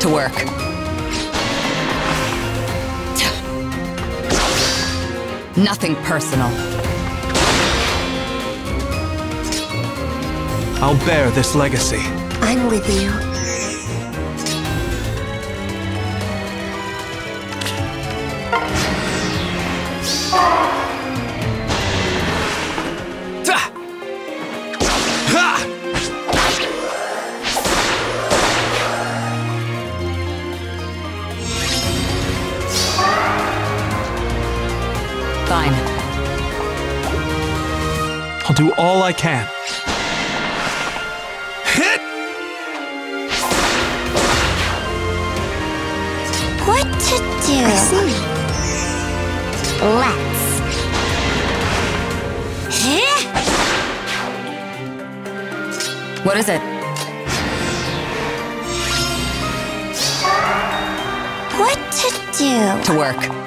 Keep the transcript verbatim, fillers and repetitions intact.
To work. Nothing personal. I'll bear this legacy. I'm with you. Fine. I'll do all I can. Hit! What to do? I see. Let's. What is it? What to do? To work.